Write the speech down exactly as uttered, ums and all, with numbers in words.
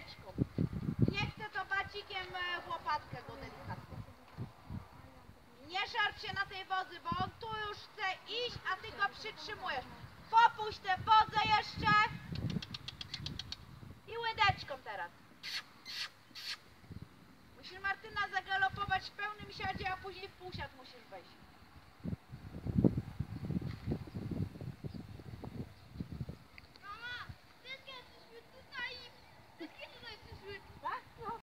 łydeczką. Nie chcę to bacikiem w łopatkę go delikatnie. Nie szarp się na tej wodzy, bo on tu już chce iść, a ty go przytrzymujesz. Popuść tę wodzę jeszcze. I łydeczką teraz. Musisz, Martyna, zagalopować w pełnym siadzie, a później w półsiad musisz wejść.